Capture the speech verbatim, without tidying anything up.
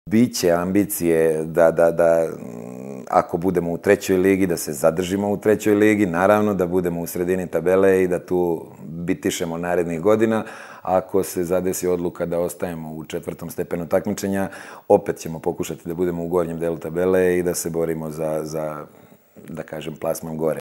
Biće ambicije da, da, da ako budemo u trećoj ligi, da se zadržimo u trećoj ligi, naravno da budemo u sredini tabele i da tu bitišemo narednih godina. Ako se zadesi odluka da ostajemo u četvrtom stepenu takmičenja, opet ćemo pokušati da budemo u gornjem delu tabele i da se borimo za, za da kažem, plasman gore.